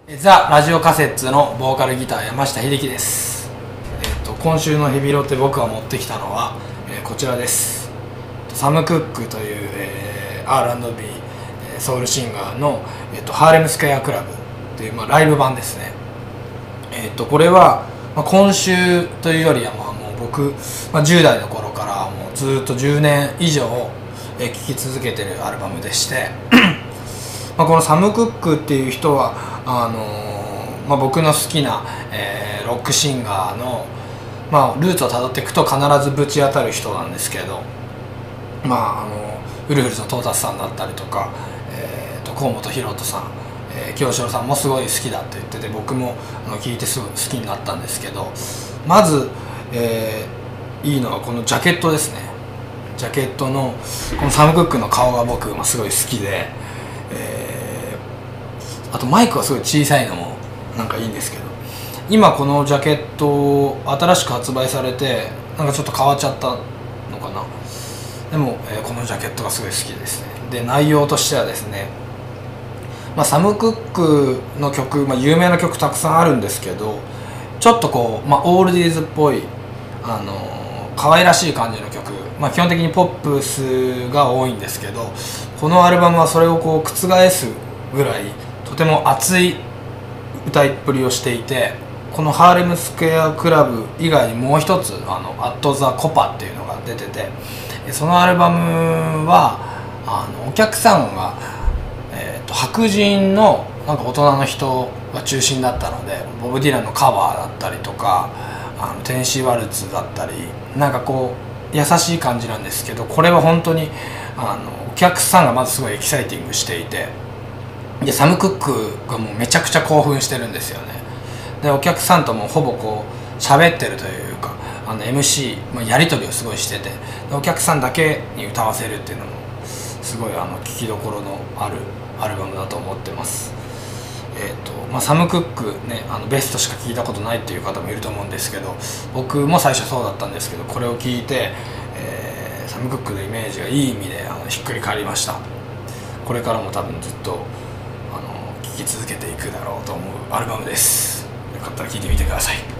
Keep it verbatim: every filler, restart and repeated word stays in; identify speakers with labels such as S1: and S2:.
S1: ザ・ラジオカセッツのボーカルギター山下秀樹です。えっと今週のヘビロテ僕が持ってきたのは、えー、こちらです。サム・クックという、えー、アールアンドビー、えー、ソウルシンガーの、えー、とハーレムスクエアクラブという、まあ、ライブ版ですね。えっとこれは、まあ、今週というよりは、まあ、もう僕、まあ、じゅう代の頃からもうずっとじゅうねん以上聴、えー、き続けてるアルバムでしてまあこのサム・クックっていう人はあのーまあ、僕の好きな、えー、ロックシンガーの、まあ、ルーツをたどっていくと必ずぶち当たる人なんですけど、まああのウルフルズのトータスさんだったりとか、えー、と河本大翔さん、えー、京志郎さんもすごい好きだって言ってて、僕もあの聞いてすごい好きになったんですけど、まず、えー、いいのはこのジャケットですね。ジャケットのこのサム・クックの顔が僕もすごい好きで、えーあとマイクはすごい小さいのもなんかいいんですけど、今このジャケット新しく発売されてなんかちょっと変わっちゃったのかな。でも、えー、このジャケットがすごい好きですね。で内容としてはですね、まあ、サム・クックの曲、まあ、有名な曲たくさんあるんですけど、ちょっとこう、まあ、オールディーズっぽい、あのー、可愛らしい感じの曲、まあ、基本的にポップスが多いんですけど、このアルバムはそれをこう覆すぐらいとても熱い歌いっぷりをしていて、このハーレムスクエアクラブ以外にもう一つあのアット・ザ・コパっていうのが出てて、そのアルバムはあのお客さんが、えー、と白人のなんか大人の人が中心だったので、ボブ・ディランのカバーだったりとか、あのテネシー・ワルツだったり、なんかこう優しい感じなんですけど、これは本当にあのお客さんがまずすごいエキサイティングしていて、でサム・クックがもうめちゃくちゃ興奮してるんですよね。でお客さんともほぼこう喋ってるというか、あの エムシー、まあ、やり取りをすごいしてて、でお客さんだけに歌わせるっていうのもすごいあの聴きどころのあるアルバムだと思ってます。えーとまあ、サム・クックね、あのベストしか聴いたことないっていう方もいると思うんですけど、僕も最初そうだったんですけど、これを聴いて、えー、サム・クックのイメージがいい意味であのひっくり返りました。これからも多分ずっと聴き続けていくだろうと思うアルバムです。よかったら聴いてみてください。